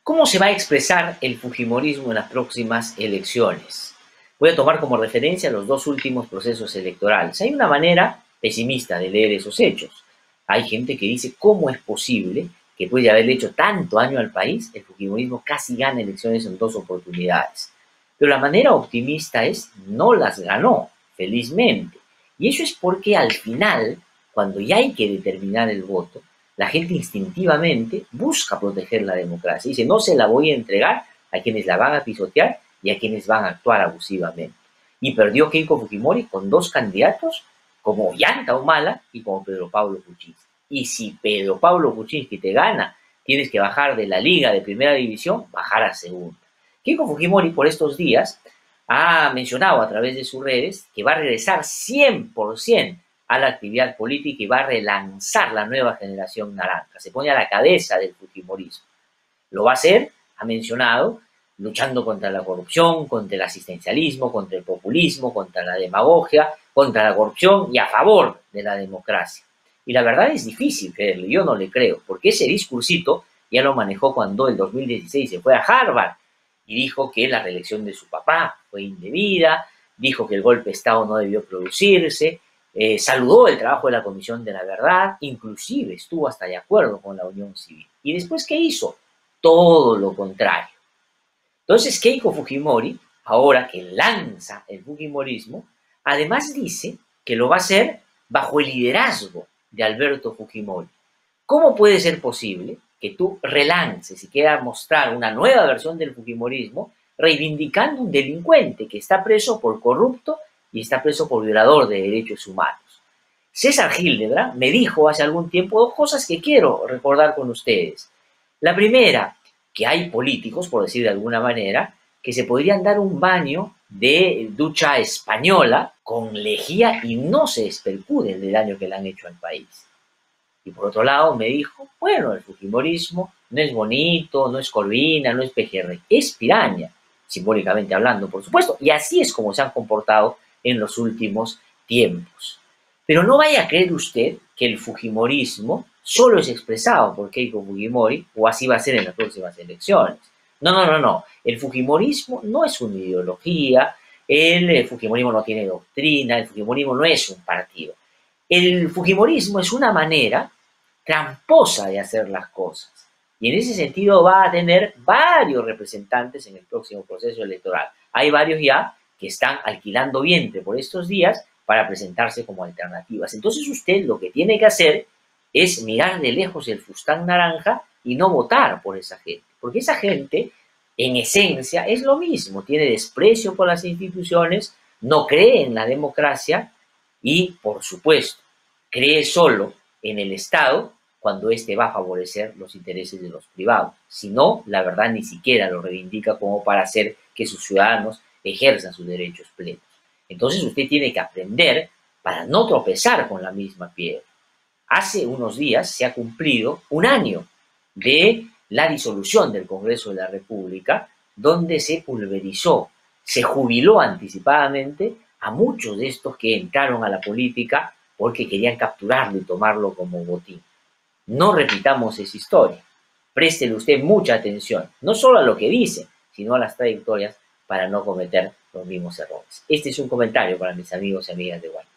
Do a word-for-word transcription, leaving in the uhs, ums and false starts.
¿Cómo se va a expresar el fujimorismo en las próximas elecciones? Voy a tomar como referencia los dos últimos procesos electorales. Hay una manera pesimista de leer esos hechos. Hay gente que dice, ¿cómo es posible que después de haberle hecho tanto daño al país, el fujimorismo casi gana elecciones en dos oportunidades? Pero la manera optimista es, no las ganó, felizmente. Y eso es porque al final, cuando ya hay que determinar el voto, la gente instintivamente busca proteger la democracia. Dice, no se la voy a entregar a quienes la van a pisotear y a quienes van a actuar abusivamente. Y perdió Keiko Fujimori con dos candidatos, como Ollanta Humala y como Pedro Pablo Kuczynski. Y si Pedro Pablo Kuczynski te gana, tienes que bajar de la liga de primera división, bajar a segunda. Keiko Fujimori por estos días ha mencionado a través de sus redes que va a regresar cien por ciento a la actividad política y va a relanzar la nueva generación naranja. Se pone a la cabeza del fujimorismo. Lo va a hacer, ha mencionado, luchando contra la corrupción, contra el asistencialismo, contra el populismo, contra la demagogia, contra la corrupción y a favor de la democracia. Y la verdad es difícil creerlo, yo no le creo, porque ese discursito ya lo manejó cuando en dos mil dieciséis se fue a Harvard y dijo que la reelección de su papá fue indebida, dijo que el golpe de Estado no debió producirse, Eh, saludó el trabajo de la Comisión de la Verdad, inclusive estuvo hasta de acuerdo con la Unión Civil. ¿Y después qué hizo? Todo lo contrario. Entonces Keiko Fujimori, ahora que lanza el fujimorismo, además dice que lo va a hacer bajo el liderazgo de Alberto Fujimori. ¿Cómo puede ser posible que tú relances y quieras mostrar una nueva versión del fujimorismo reivindicando un delincuente que está preso por corrupto y está preso por violador de derechos humanos? César Hildebrand me dijo hace algún tiempo dos cosas que quiero recordar con ustedes. La primera, que hay políticos, por decir de alguna manera, que se podrían dar un baño de ducha española con lejía y no se espercuden del daño que le han hecho al país. Y por otro lado me dijo, bueno, el fujimorismo no es bonito, no es Corvina, no es P G R, es piraña, simbólicamente hablando, por supuesto, y así es como se han comportado en los últimos tiempos. Pero no vaya a creer usted que el fujimorismo solo es expresado por Keiko Fujimori, o así va a ser en las próximas elecciones. No, no, no, no. El fujimorismo no es una ideología, el fujimorismo no tiene doctrina, el fujimorismo no es un partido. El fujimorismo es una manera tramposa de hacer las cosas. Y en ese sentido va a tener varios representantes en el próximo proceso electoral. Hay varios ya que están alquilando vientre por estos días para presentarse como alternativas. Entonces usted lo que tiene que hacer es mirar de lejos el fustán naranja y no votar por esa gente. Porque esa gente, en esencia, es lo mismo. Tiene desprecio por las instituciones, no cree en la democracia y, por supuesto, cree solo en el Estado cuando éste va a favorecer los intereses de los privados. Si no, la verdad ni siquiera lo reivindica como para hacer que sus ciudadanos ejerzan sus derechos plenos. Entonces usted tiene que aprender para no tropezar con la misma piedra. Hace unos días se ha cumplido un año de la disolución del Congreso de la República, donde se pulverizó, se jubiló anticipadamente a muchos de estos que entraron a la política porque querían capturarlo y tomarlo como botín. No repitamos esa historia. Préstele usted mucha atención, no solo a lo que dice, sino a las trayectorias para no cometer los mismos errores. Este es un comentario para mis amigos y amigas de Guay.